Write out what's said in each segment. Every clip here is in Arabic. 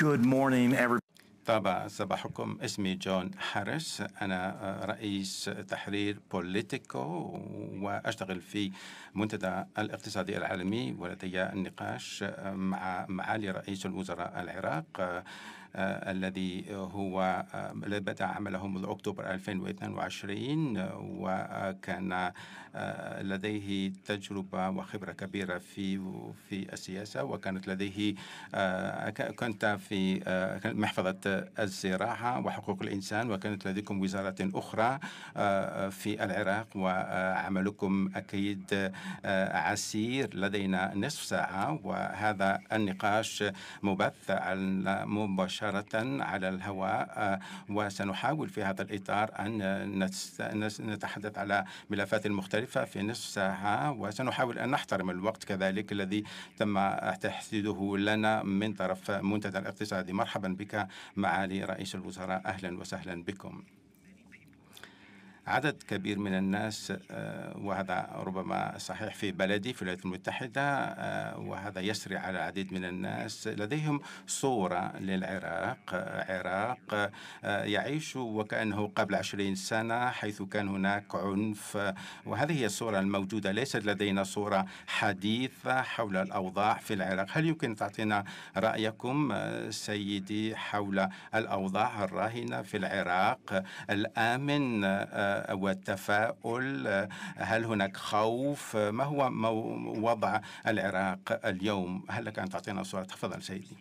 Good morning, everybody. طبعا صباحكم. اسمي جون هاريس، أنا رئيس تحرير بوليتيكو وأشتغل في منتدى الاقتصادي العالمي، ولدي النقاش مع معالي رئيس الوزراء العراق الذي بدأ عمله منذ أكتوبر 2022 وكان لديه تجربة وخبرة كبيرة في السياسة، وكانت لديه كنت في محفظة الزراعة وحقوق الإنسان، وكانت لديكم وزارة أخرى في العراق، وعملكم أكيد عسير. لدينا نصف ساعة وهذا النقاش مبث مباشرة على الهواء، وسنحاول في هذا الإطار أن نتحدث على ملفات مختلفة في نصف ساعة، وسنحاول أن نحترم الوقت كذلك الذي تم تحديده لنا من طرف منتدى الاقتصادي. مرحبا بك معالي رئيس الوزراء، أهلا وسهلا بكم. عدد كبير من الناس، وهذا ربما صحيح في بلدي في الولايات المتحدة، وهذا يسري على العديد من الناس، لديهم صورة للعراق، عراق يعيش وكأنه قبل 20 سنة حيث كان هناك عنف، وهذه هي الصورة الموجودة. ليست لدينا صورة حديثة حول الأوضاع في العراق. هل يمكن تعطينا رأيكم سيدي حول الأوضاع الراهنة في العراق الآمن والتفاؤل؟ هل هناك خوف؟ ما هو وضع العراق اليوم؟ هل لك أن تعطينا صورة؟ تفضل سيدي.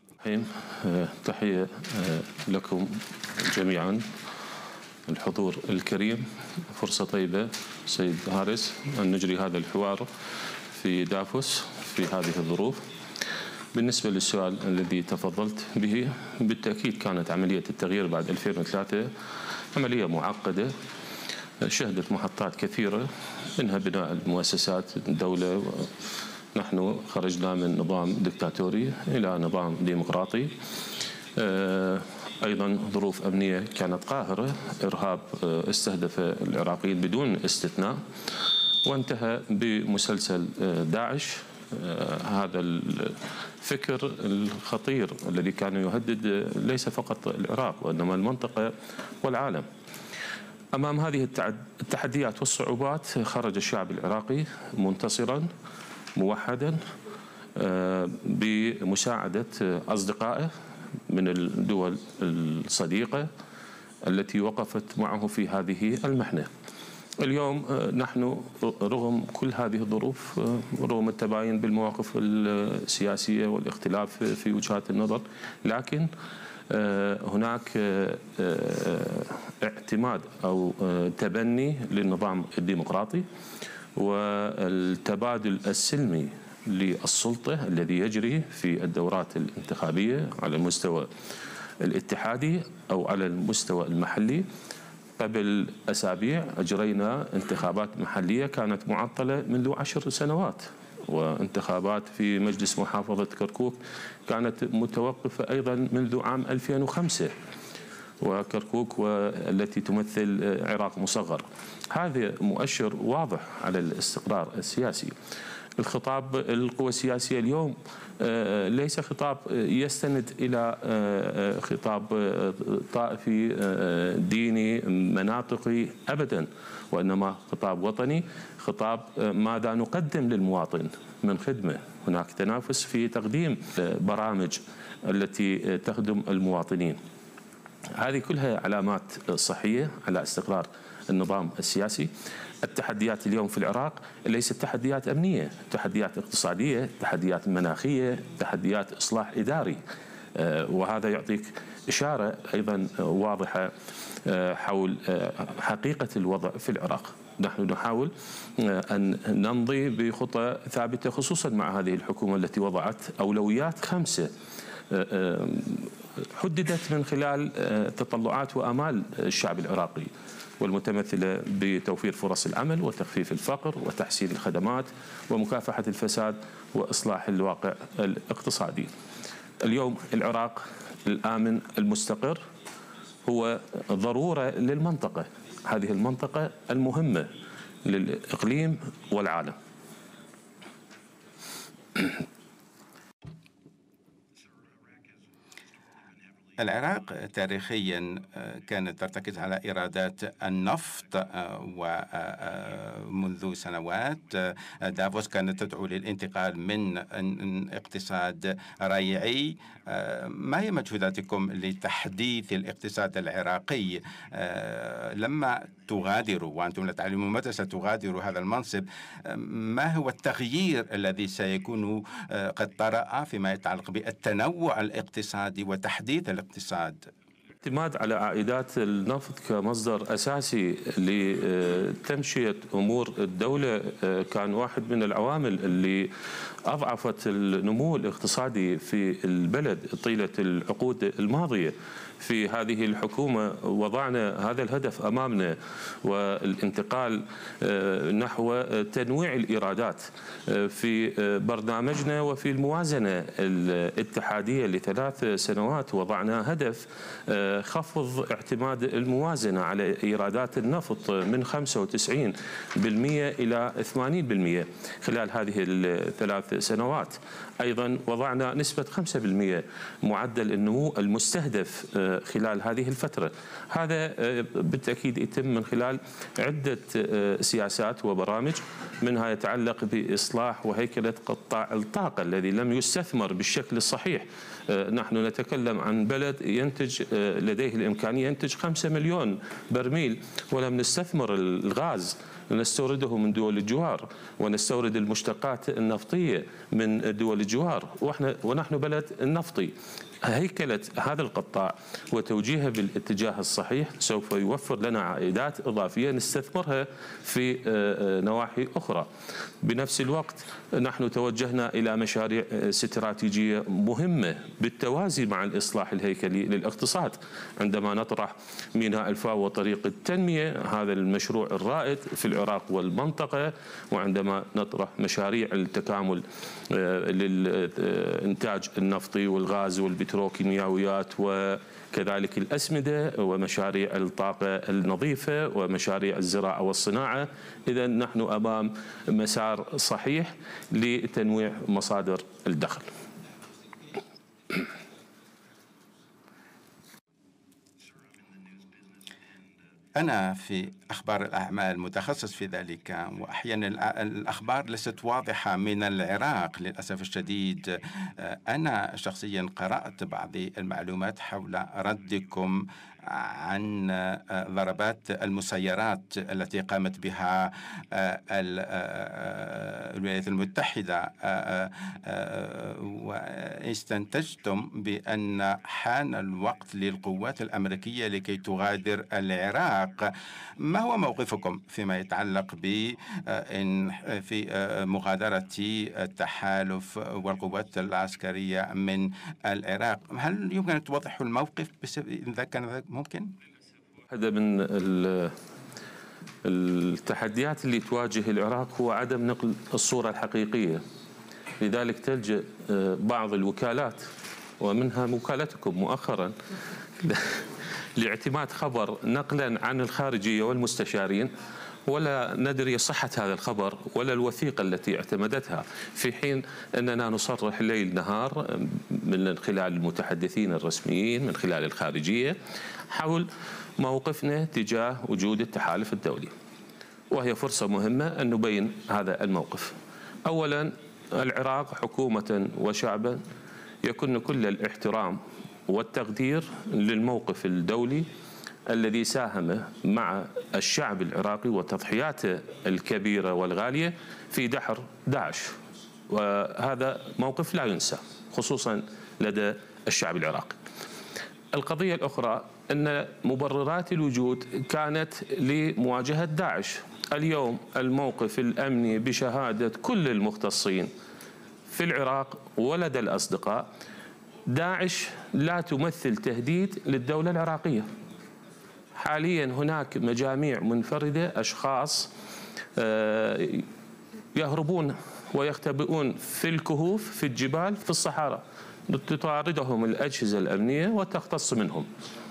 تحية لكم جميعا، الحضور الكريم. فرصة طيبة سيد هاريس أن نجري هذا الحوار في دافوس في هذه الظروف. بالنسبة للسؤال الذي تفضلت به، بالتأكيد كانت عملية التغيير بعد 2003 عملية معقدة شهدت محطات كثيرة، منها بناء المؤسسات الدولة. نحن خرجنا من نظام دكتاتوري إلى نظام ديمقراطي. أيضا ظروف أمنية كانت قاهرة، إرهاب استهدف العراقيين بدون استثناء، وانتهى بمسلسل داعش. هذا الفكر الخطير الذي كان يهدد ليس فقط العراق وإنما المنطقة والعالم. أمام هذه التحديات والصعوبات خرج الشعب العراقي منتصرا موحدا بمساعدة أصدقائه من الدول الصديقة التي وقفت معه في هذه المحنة. اليوم نحن رغم كل هذه الظروف، رغم التباين بالمواقف السياسية والاختلاف في وجهات النظر، لكن هناك اعتماد أو تبني للنظام الديمقراطي والتبادل السلمي للسلطة الذي يجري في الدورات الانتخابية على المستوى الاتحادي أو على المستوى المحلي. قبل أسابيع أجرينا انتخابات محلية كانت معطلة منذ 10 سنوات، وانتخابات في مجلس محافظة كركوك كانت متوقفة أيضا منذ عام 2005، وكركوك والتي تمثل عراق مصغر. هذا مؤشر واضح على الاستقرار السياسي. الخطاب القوى السياسية اليوم ليس خطاب يستند إلى خطاب طائفي ديني مناطقي أبدا، وإنما خطاب وطني، خطاب ماذا نقدم للمواطن من خدمة. هناك تنافس في تقديم برامج التي تخدم المواطنين. هذه كلها علامات صحية على استقرار النظام السياسي. التحديات اليوم في العراق ليست تحديات أمنية، تحديات اقتصادية، تحديات مناخية، تحديات إصلاح إداري، وهذا يعطيك إشارة أيضا واضحة حول حقيقة الوضع في العراق. نحن نحاول أن نمضي بخطى ثابتة، خصوصا مع هذه الحكومة التي وضعت أولويات 5 حددت من خلال تطلعات وآمال الشعب العراقي، والمتمثلة بتوفير فرص العمل وتخفيف الفقر وتحسين الخدمات ومكافحة الفساد وإصلاح الواقع الاقتصادي. اليوم العراق الآمن المستقر هو ضرورة للمنطقة، هذه المنطقة المهمة للإقليم والعالم. العراق تاريخيا كانت ترتكز على إيرادات النفط، ومنذ سنوات دافوس كانت تدعو للانتقال من اقتصاد ريعي. ما هي مجهوداتكم لتحديث الاقتصاد العراقي لما تغادروا، وأنتم لا تعلمون متى ستغادروا هذا المنصب؟ ما هو التغيير الذي سيكون قد طرأ فيما يتعلق بالتنوع الاقتصادي وتحديث الاقتصاد؟ الاعتماد على عائدات النفط كمصدر أساسي لتمشية أمور الدولة كان واحد من العوامل اللي أضعفت النمو الاقتصادي في البلد طيلة العقود الماضية. في هذه الحكومة وضعنا هذا الهدف أمامنا، والانتقال نحو تنويع الإيرادات في برنامجنا. وفي الموازنة الاتحادية ل3 سنوات وضعنا هدف خفض اعتماد الموازنة على إيرادات النفط من 95% إلى 80% خلال هذه ال3 سنوات. أيضا وضعنا نسبة 5% معدل النمو المستهدف خلال هذه الفترة. هذا بالتأكيد يتم من خلال عدة سياسات وبرامج، منها يتعلق بإصلاح وهيكلة قطاع الطاقة الذي لم يستثمر بالشكل الصحيح. نحن نتكلم عن بلد ينتج لديه الإمكانية ينتج 5 مليون برميل، ولم نستثمر الغاز، نستورده من دول الجوار، ونستورد المشتقات النفطية من دول الجوار، ونحن بلد نفطي. هيكلة هذا القطاع وتوجيهه بالاتجاه الصحيح سوف يوفر لنا عائدات إضافية نستثمرها في نواحي أخرى. بنفس الوقت نحن توجهنا إلى مشاريع استراتيجية مهمة بالتوازي مع الإصلاح الهيكلي للاقتصاد، عندما نطرح ميناء الفاو وطريق التنمية، هذا المشروع الرائد في العراق والمنطقة، وعندما نطرح مشاريع التكامل للإنتاج النفطي والغاز والبتروكيماويات وكذلك الأسمدة ومشاريع الطاقة النظيفة ومشاريع الزراعة والصناعة. إذا نحن أمام مسار صحيح لتنويع مصادر الدخل. أنا في أخبار الأعمال متخصص في ذلك، وأحيانا الأخبار ليست واضحة من العراق للأسف الشديد. أنا شخصيا قرأت بعض المعلومات حول ردكم عن ضربات المسيرات التي قامت بها الولايات المتحدة، واستنتجتم بأن حان الوقت للقوات الأمريكية لكي تغادر العراق. ما هو موقفكم فيما يتعلق في مغادرة التحالف والقوات العسكرية من العراق؟ هل يمكن أن توضحوا الموقف إذا كان ممكن؟ واحدة من التحديات اللي تواجه العراق هو عدم نقل الصورة الحقيقية، لذلك تلجأ بعض الوكالات ومنها وكالتكم مؤخرا لاعتماد خبر نقلا عن الخارجية والمستشارين، ولا ندري صحة هذا الخبر ولا الوثيقة التي اعتمدتها، في حين أننا نصرح ليل نهار من خلال المتحدثين الرسميين من خلال الخارجية حول موقفنا تجاه وجود التحالف الدولي. وهي فرصة مهمة أن نبين هذا الموقف. أولا، العراق حكومة وشعبا يكن كل الاحترام والتقدير للموقف الدولي الذي ساهم مع الشعب العراقي وتضحياته الكبيرة والغالية في دحر داعش، وهذا موقف لا ينسى خصوصا لدى الشعب العراقي. القضية الأخرى أن مبررات الوجود كانت لمواجهة داعش. اليوم الموقف الأمني بشهادة كل المختصين في العراق ولدى الأصدقاء، داعش لا تمثل تهديد للدولة العراقية. حاليا هناك مجاميع منفردة، أشخاص يهربون ويختبئون في الكهوف في الجبال في الصحراء، تطاردهم الأجهزة الأمنية وتختص منهم.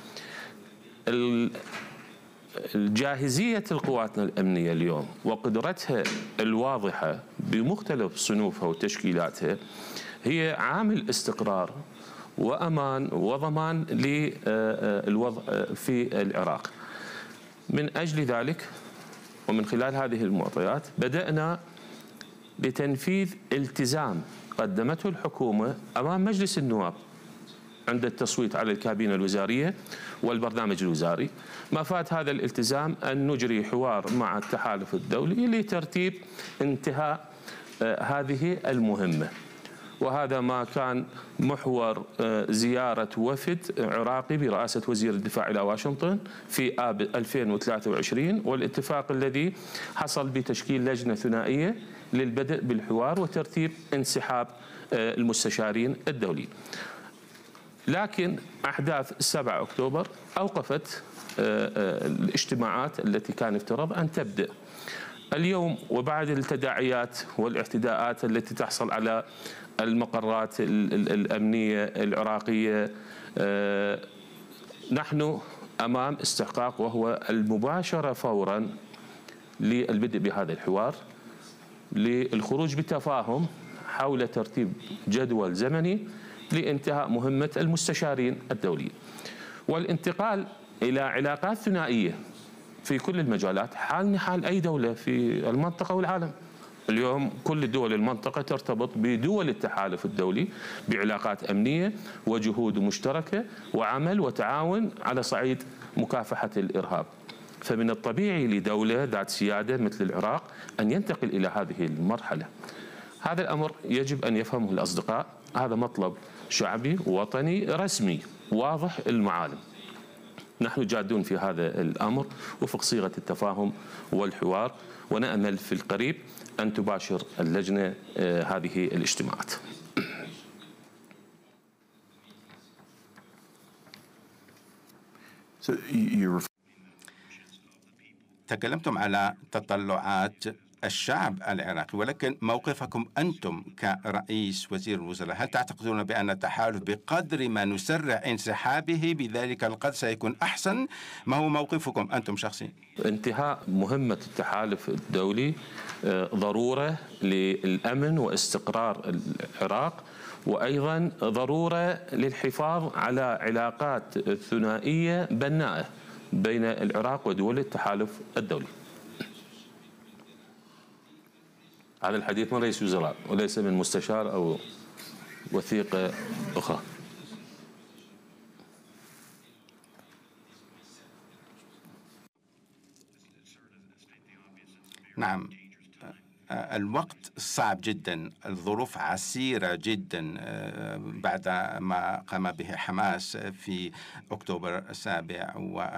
الجاهزية القواتنا الأمنية اليوم وقدرتها الواضحة بمختلف صنوفها وتشكيلاتها هي عامل استقرار وأمان وضمان للوضع في العراق. من أجل ذلك ومن خلال هذه المعطيات بدأنا بتنفيذ التزام قدمته الحكومة أمام مجلس النواب عند التصويت على الكابينة الوزارية والبرنامج الوزاري. مفاد هذا الالتزام أن نجري حوار مع التحالف الدولي لترتيب انتهاء هذه المهمة، وهذا ما كان محور زيارة وفد عراقي برئاسة وزير الدفاع إلى واشنطن في آب 2023، والاتفاق الذي حصل بتشكيل لجنة ثنائية للبدء بالحوار وترتيب انسحاب المستشارين الدوليين. لكن أحداث 7 أكتوبر أوقفت الاجتماعات التي كان يفترض أن تبدأ اليوم، وبعد التداعيات والاعتداءات التي تحصل على المقرات الأمنية العراقية نحن أمام استحقاق، وهو المباشرة فورا للبدء بهذا الحوار للخروج بتفاهم حول ترتيب جدول زمني لانتهاء مهمة المستشارين الدوليين والانتقال إلى علاقات ثنائية في كل المجالات، حالنا حال أي دولة في المنطقة والعالم. اليوم كل دول المنطقة ترتبط بدول التحالف الدولي بعلاقات أمنية وجهود مشتركة وعمل وتعاون على صعيد مكافحة الإرهاب. فمن الطبيعي لدولة ذات سيادة مثل العراق أن ينتقل إلى هذه المرحلة. هذا الأمر يجب أن يفهمه الأصدقاء، هذا مطلب شعبي وطني رسمي واضح المعالم. نحن جادون في هذا الأمر وفق صيغة التفاهم والحوار، ونأمل في القريب أن تباشر اللجنة هذه الاجتماعات. تكلمتم على تطلعات الشعب العراقي، ولكن موقفكم أنتم كرئيس وزير الوزراء، هل تعتقدون بأن التحالف بقدر ما نسرع انسحابه بذلك القدر سيكون أحسن؟ ما هو موقفكم أنتم شخصيا؟ انتهاء مهمة التحالف الدولي ضرورة للأمن واستقرار العراق، وأيضا ضرورة للحفاظ على علاقات ثنائية بناءة بين العراق ودول التحالف الدولي. هذا الحديث من رئيس وزراء وليس من مستشار أو وثيقة أخرى. نعم، الوقت صعب جدا، الظروف عسيرة جدا بعد ما قام به حماس في أكتوبر 7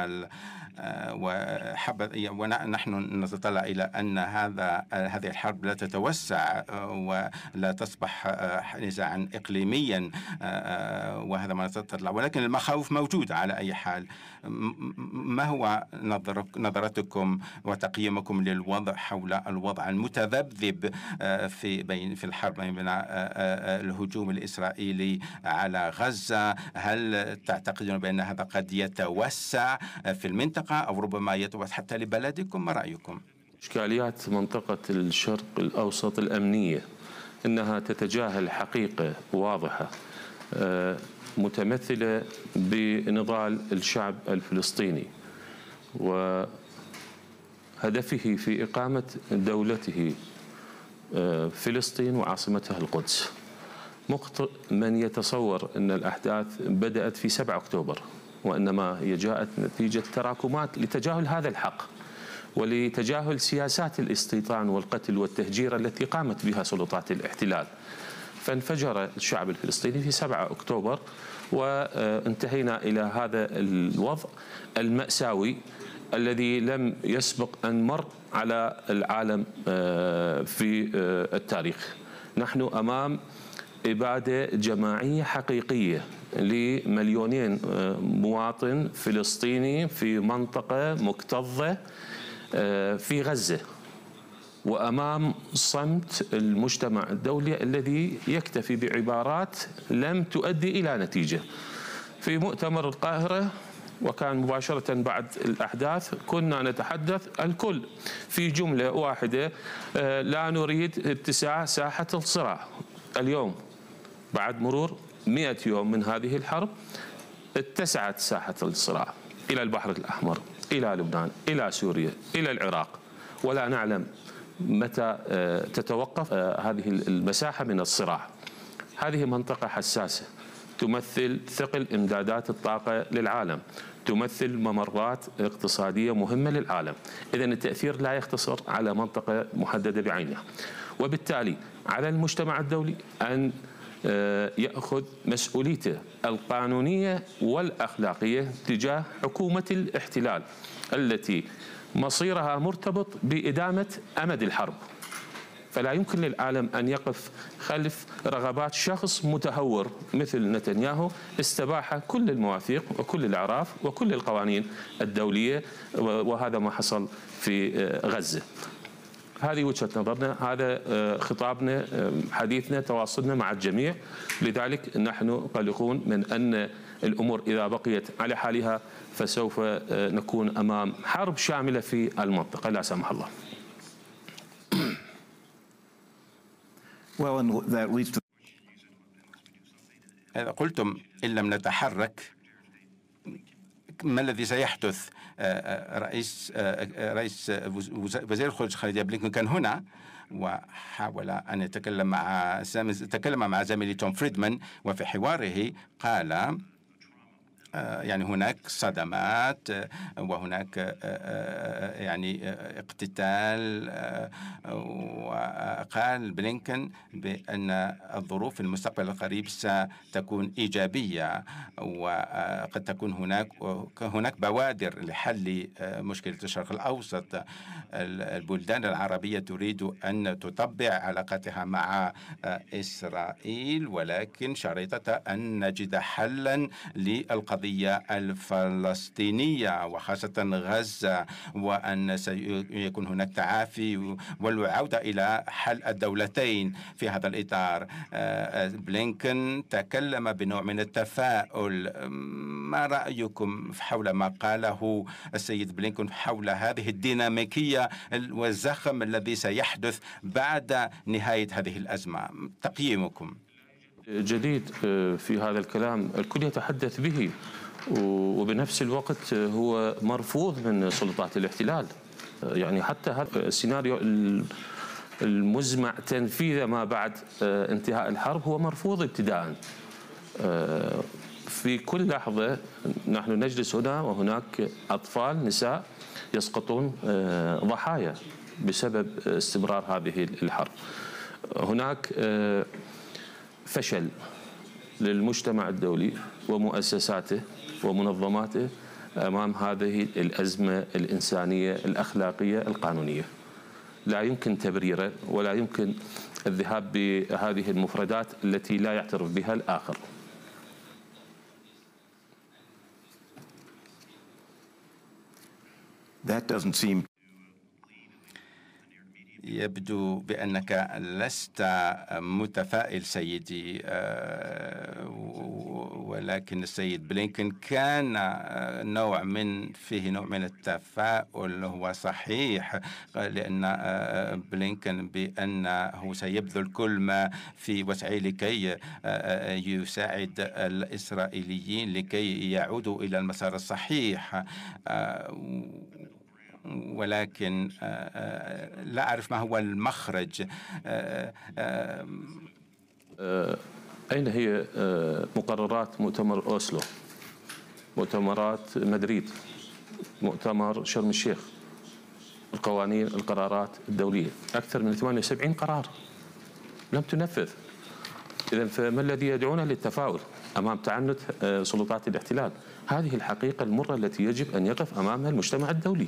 ونحن نتطلع إلى أن هذه الحرب لا تتوسع ولا تصبح نزاعا إقليميا، وهذا ما نتطلع، ولكن المخاوف موجودة على أي حال. ما هو نظرتكم وتقييمكم للوضع حول الوضع المتذبذب في الحرب بين الهجوم الإسرائيلي على غزة؟ هل تعتقدون بأن هذا قد يتوسع في المنطقة أو ربما يتوسع حتى لبلدكم؟ ما رأيكم؟ إشكاليات منطقة الشرق الأوسط الأمنية إنها تتجاهل حقيقة واضحة متمثلة بنضال الشعب الفلسطيني وهدفه في إقامة دولته فلسطين وعاصمتها القدس. مخطئ من يتصور أن الأحداث بدأت في 7 أكتوبر، وإنما هي جاءت نتيجة تراكمات لتجاهل هذا الحق ولتجاهل سياسات الاستيطان والقتل والتهجير التي قامت بها سلطات الاحتلال. فانفجر الشعب الفلسطيني في 7 أكتوبر وانتهينا إلى هذا الوضع المأساوي الذي لم يسبق أن مر على العالم في التاريخ. نحن أمام إبادة جماعية حقيقية ل2 مواطن فلسطيني في منطقة مكتظة في غزة، وأمام صمت المجتمع الدولي الذي يكتفي بعبارات لم تؤدي إلى نتيجة. في مؤتمر القاهرة وكان مباشرة بعد الأحداث كنا نتحدث الكل في جملة واحدة: لا نريد اتساع ساحة الصراع. اليوم بعد مرور 100 يوم من هذه الحرب اتسعت ساحة الصراع إلى البحر الأحمر، إلى لبنان، إلى سوريا، إلى العراق، ولا نعلم متى تتوقف هذه المساحة من الصراع. هذه منطقة حساسة تمثل ثقل إمدادات الطاقة للعالم، تمثل ممرات اقتصادية مهمة للعالم. إذن التأثير لا يقتصر على منطقة محددة بعينها، وبالتالي على المجتمع الدولي أن يأخذ مسؤوليته القانونية والأخلاقية تجاه حكومة الاحتلال التي مصيرها مرتبط بإدامة أمد الحرب. فلا يمكن للعالم أن يقف خلف رغبات شخص متهور مثل نتنياهو استباح كل المواثيق وكل الأعراف وكل القوانين الدولية، وهذا ما حصل في غزة. هذه وجهة نظرنا، هذا خطابنا، حديثنا، تواصلنا مع الجميع. لذلك نحن قلقون من أن الأمور إذا بقيت على حالها فسوف نكون أمام حرب شاملة في المنطقة لا سمح الله. قلتم إن لم نتحرك ما الذي سيحدث؟ وزير الخارجية خالد بلينكن كان هنا وحاول أن تكلم مع زميلي توم فريدمان، وفي حواره قال يعني هناك صدمات وهناك يعني اقتتال، وقال بلينكن بأن الظروف في المستقبل القريب ستكون إيجابية، وقد تكون هناك بوادر لحل مشكلة الشرق الأوسط. البلدان العربية تريد أن تطبع علاقتها مع إسرائيل، ولكن شريطة أن نجد حلا للقضية الفلسطينية وخاصة غزة، وأن سيكون هناك تعافي والعودة إلى حل الدولتين. في هذا الإطار بلينكن تكلم بنوع من التفاؤل. ما رأيكم حول ما قاله السيد بلينكن حول هذه الديناميكية والزخم الذي سيحدث بعد نهاية هذه الأزمة؟ تقييمكم؟ جديد في هذا الكلام، الكل يتحدث به، وبنفس الوقت هو مرفوض من سلطات الاحتلال. يعني حتى هذا السيناريو المزمع تنفيذه ما بعد انتهاء الحرب هو مرفوض ابتداء. في كل لحظة نحن نجلس هنا وهناك أطفال نساء يسقطون ضحايا بسبب استمرار هذه الحرب. هناك فشل للمجتمع الدولي ومؤسساته ومنظماته أمام هذه الأزمة الإنسانية الأخلاقية القانونية. لا يمكن تبريره ولا يمكن الذهاب بهذه المفردات التي لا يعترف بها الآخر. That doesn't seem. يبدو بأنك لست متفائل سيدي، ولكن السيد بلينكن كان فيه نوع من التفاؤل. هو صحيح، لأن بلينكن بأنه سيبذل كل ما في وسعه لكي يساعد الإسرائيليين لكي يعودوا إلى المسار الصحيح، ولكن لا أعرف ما هو المخرج. أين هي مقررات مؤتمر أوسلو، مؤتمرات مدريد، مؤتمر شرم الشيخ، القوانين، القرارات الدولية؟ أكثر من 78 قرار لم تنفذ. إذن فما الذي يدعونا للتفاؤل أمام تعنت سلطات الاحتلال؟ هذه الحقيقة المرة التي يجب أن يقف أمامها المجتمع الدولي.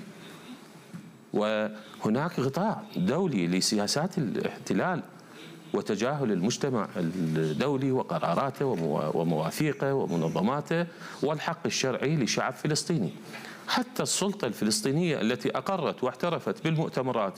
وهناك غطاء دولي لسياسات الاحتلال وتجاهل المجتمع الدولي وقراراته ومواثيقه ومنظماته والحق الشرعي لشعب فلسطيني. حتى السلطة الفلسطينية التي أقرت واعترفت بالمؤتمرات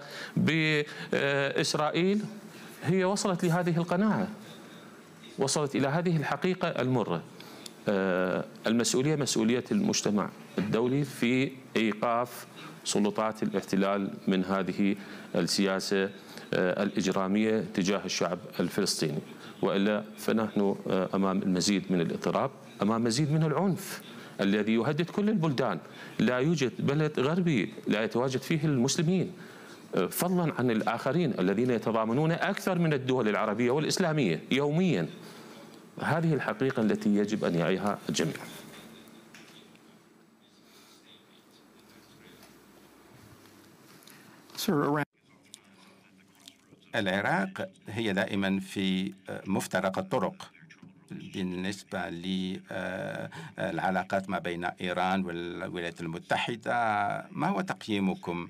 وبإسرائيل هي وصلت لهذه القناعة، وصلت إلى هذه الحقيقة المرة. المسؤولية مسؤولية المجتمع الدولي في إيقاف سلطات الاحتلال من هذه السياسة الإجرامية تجاه الشعب الفلسطيني، وإلا فنحن أمام المزيد من الاضطراب، أمام مزيد من العنف الذي يهدد كل البلدان. لا يوجد بلد غربي لا يتواجد فيه المسلمين، فضلا عن الآخرين الذين يتضامنون أكثر من الدول العربية والإسلامية يوميا. هذه الحقيقة التي يجب أن يعيها الجميع. العراق هي دائما في مفترق الطرق بالنسبة للعلاقات ما بين إيران والولايات المتحدة. ما هو تقييمكم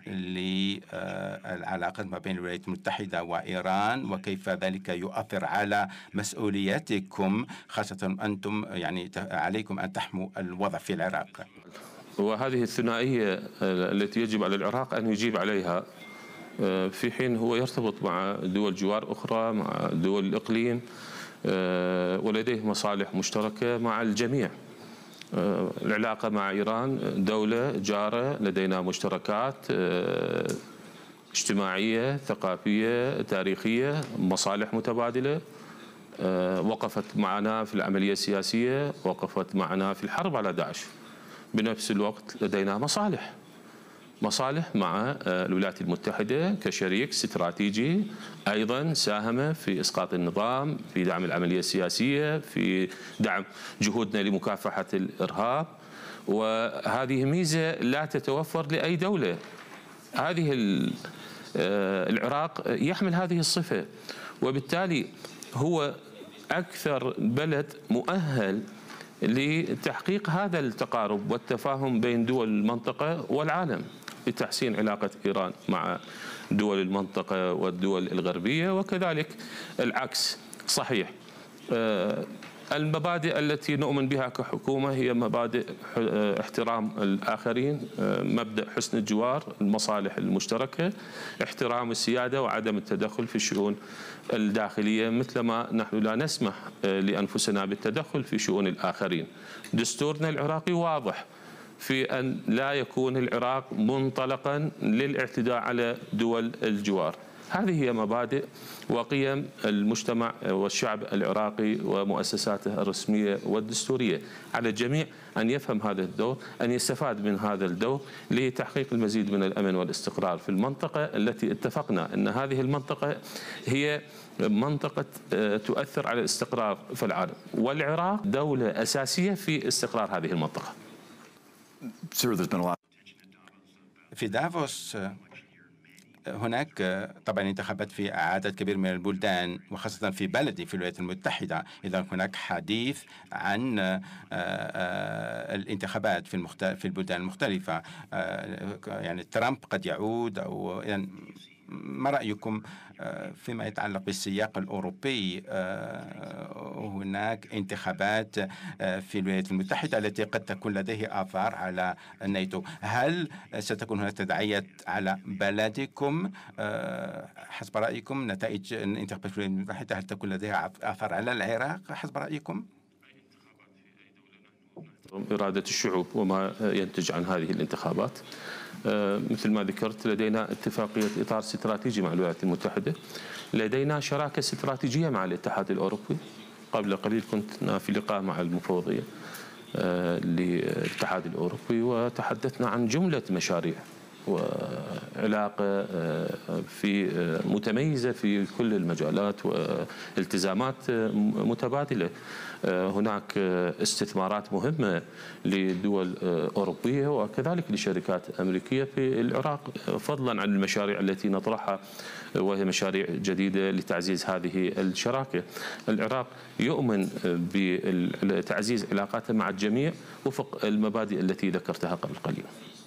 للعلاقات ما بين الولايات المتحدة وإيران، وكيف ذلك يؤثر على مسؤولياتكم، خاصة أنتم يعني عليكم أن تحموا الوضع في العراق؟ وهذه الثنائية التي يجب على العراق أن يجيب عليها، في حين هو يرتبط مع دول جوار أخرى، مع دول الإقليم، ولديه مصالح مشتركة مع الجميع. العلاقة مع إيران دولة جارة، لدينا مشتركات اجتماعية، ثقافية، تاريخية، مصالح متبادلة. وقفت معنا في العملية السياسية، وقفت معنا في الحرب على داعش. بنفس الوقت لدينا مصالح مع الولايات المتحدة كشريك استراتيجي، أيضا ساهم في إسقاط النظام، في دعم العملية السياسية، في دعم جهودنا لمكافحة الإرهاب. وهذه ميزة لا تتوفر لأي دولة. العراق يحمل هذه الصفة، وبالتالي هو أكثر بلد مؤهل لتحقيق هذا التقارب والتفاهم بين دول المنطقة والعالم، لتحسين علاقة إيران مع دول المنطقة والدول الغربية، وكذلك العكس صحيح. المبادئ التي نؤمن بها كحكومة هي مبادئ احترام الآخرين، مبدأ حسن الجوار، المصالح المشتركة، احترام السيادة وعدم التدخل في الشؤون الداخلية، مثلما نحن لا نسمح لأنفسنا بالتدخل في شؤون الآخرين. دستورنا العراقي واضح في أن لا يكون العراق منطلقا للاعتداء على دول الجوار. هذه هي مبادئ وقيم المجتمع والشعب العراقي ومؤسساته الرسمية والدستورية. على الجميع أن يفهم هذا الدور، أن يستفاد من هذا الدور لتحقيق المزيد من الأمن والاستقرار في المنطقة التي اتفقنا أن هذه المنطقة هي منطقة تؤثر على الاستقرار في العالم، والعراق دولة أساسية في استقرار هذه المنطقة. في دافوس هناك طبعا انتخابات في عدد كبير من البلدان، وخاصة في بلدي في الولايات المتحدة. إذا هناك حديث عن الانتخابات في البلدان المختلفة. يعني ترامب قد يعود، أو يعني ما رأيكم فيما يتعلق بالسياق الأوروبي؟ هناك انتخابات في الولايات المتحدة التي قد تكون لديه آثار على الناتو. هل ستكون هناك تداعيات على بلدكم حسب رأيكم؟ نتائج الانتخابات في الولايات المتحدة هل تكون لديها آثار على العراق حسب رأيكم؟ إرادة الشعوب وما ينتج عن هذه الانتخابات. مثل ما ذكرت، لدينا اتفاقية إطار استراتيجي مع الولايات المتحدة، لدينا شراكة استراتيجية مع الاتحاد الأوروبي. قبل قليل كنت في لقاء مع المفوضية للاتحاد الأوروبي، وتحدثنا عن جملة مشاريع وعلاقة في متميزة في كل المجالات والتزامات متبادلة. هناك استثمارات مهمة لدول أوروبية وكذلك لشركات أمريكية في العراق، فضلا عن المشاريع التي نطرحها وهي مشاريع جديدة لتعزيز هذه الشراكة. العراق يؤمن بتعزيز علاقاته مع الجميع وفق المبادئ التي ذكرتها قبل قليل.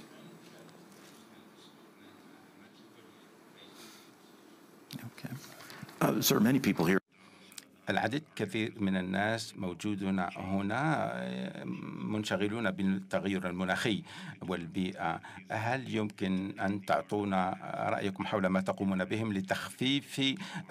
Sir, many people here. العديد كثير من الناس موجودون هنا منشغلون بالتغير المناخي والبيئة. هل يمكن أن تعطونا رأيكم حول ما تقومون بهم لتخفيف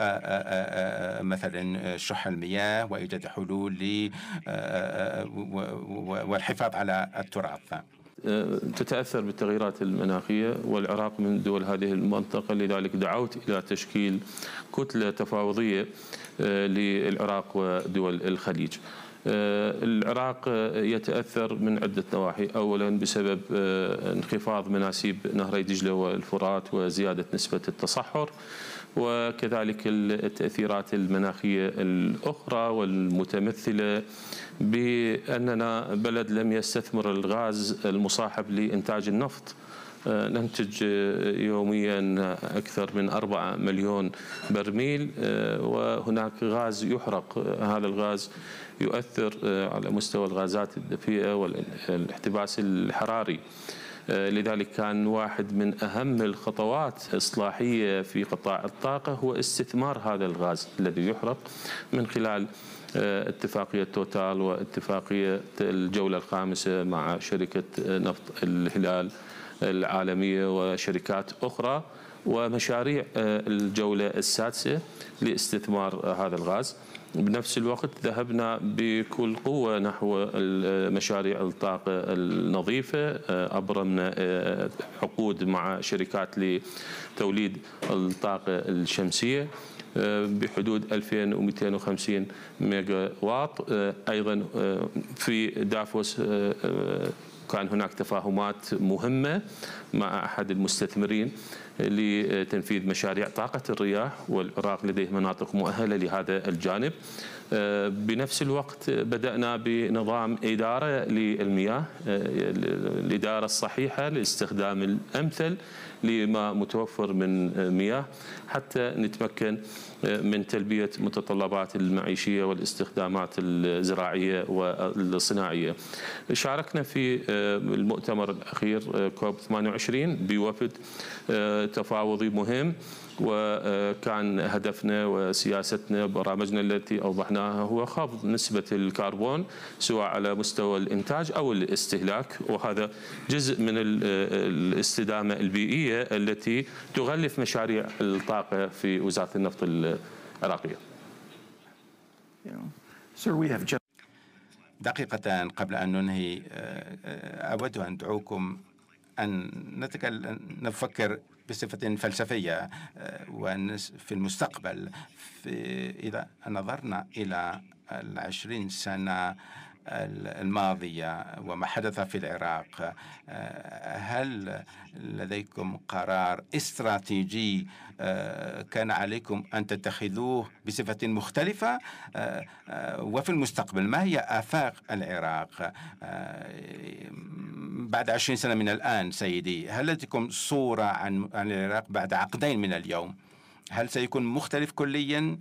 مثلا شح المياه وإيجاد حلول والحفاظ على التراث؟ تتأثر بالتغيرات المناخية، والعراق من دول هذه المنطقة، لذلك دعوت إلى تشكيل كتلة تفاوضية للعراق ودول الخليج. العراق يتأثر من عدة نواحي، أولا بسبب انخفاض مناسيب نهري دجلة والفرات وزيادة نسبة التصحر، وكذلك التأثيرات المناخية الأخرى والمتمثلة بأننا بلد لم يستثمر الغاز المصاحب لإنتاج النفط. ننتج يوميا أكثر من 4 مليون برميل، وهناك غاز يحرق. هذا الغاز يؤثر على مستوى الغازات الدفيئة والاحتباس الحراري. لذلك كان واحد من أهم الخطوات الإصلاحية في قطاع الطاقة هو استثمار هذا الغاز الذي يحرق من خلال اتفاقية توتال واتفاقية الجولة الخامسة مع شركة نفط الهلال العالمية وشركات أخرى، ومشاريع الجولة السادسة لاستثمار هذا الغاز. بنفس الوقت ذهبنا بكل قوة نحو مشاريع الطاقة النظيفة، أبرمنا عقود مع شركات لتوليد الطاقة الشمسية بحدود 2250 ميجا واط. أيضا في دافوس كان هناك تفاهمات مهمة مع أحد المستثمرين لتنفيذ مشاريع طاقة الرياح، والعراق لديه مناطق مؤهلة لهذا الجانب. بنفس الوقت بدأنا بنظام إدارة للمياه، الإدارة الصحيحة لاستخدام الأمثل لما متوفر من مياه حتى نتمكن من تلبية متطلبات المعيشية والاستخدامات الزراعية والصناعية. شاركنا في المؤتمر الأخير كوب 28 بوفد تفاوضي مهم، وكان هدفنا وسياستنا برامجنا التي أوضحناها هو خفض نسبة الكربون سواء على مستوى الإنتاج أو الاستهلاك، وهذا جزء من الاستدامة البيئية التي تغلف مشاريع الطاقة في وزارة النفط العراقية. دقيقتان قبل أن ننهي، أود أن أدعوكم أن نفكر بصفة فلسفية وفي المستقبل. إذا نظرنا إلى 20 سنة الماضية وما حدث في العراق، هل لديكم قرار استراتيجي كان عليكم أن تتخذوه بصفة مختلفة؟ وفي المستقبل ما هي آفاق العراق بعد 20 سنة من الآن سيدي؟ هل لديكم صورة عن العراق بعد عقدين من اليوم؟ هل سيكون مختلف كليا؟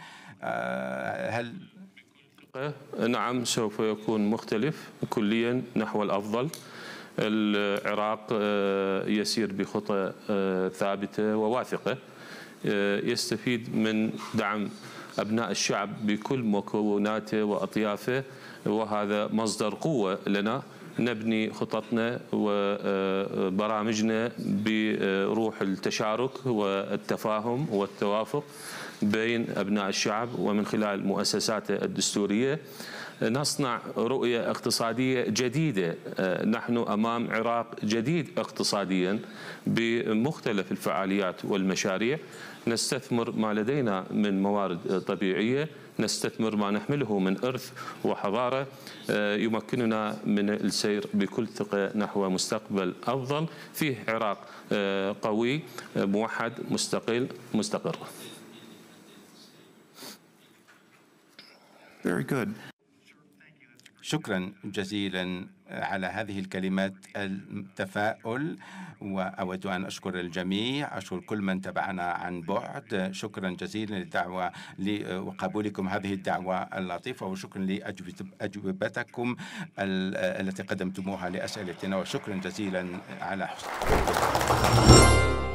نعم، سوف يكون مختلف كليا نحو الأفضل. العراق يسير بخطى ثابتة وواثقة، يستفيد من دعم أبناء الشعب بكل مكوناته وأطيافه، وهذا مصدر قوة لنا. نبني خططنا وبرامجنا بروح التشارك والتفاهم والتوافق بين أبناء الشعب، ومن خلال مؤسساته الدستورية نصنع رؤية اقتصادية جديدة. نحن أمام عراق جديد اقتصاديا بمختلف الفعاليات والمشاريع. نستثمر ما لدينا من موارد طبيعية، نستثمر ما نحمله من إرث وحضارة يمكننا من السير بكل ثقة نحو مستقبل أفضل فيه عراق قوي موحد مستقل مستقر. Very good. شكرا جزيلا على هذه الكلمات التفاؤل، وأود أن أشكر الجميع، أشكر كل من تابعنا عن بعد. شكرا جزيلا للدعوة وقبولكم هذه الدعوة اللطيفة، وشكرا لأجوبتكم التي قدمتموها لأسئلتنا، وشكرا جزيلا على حسن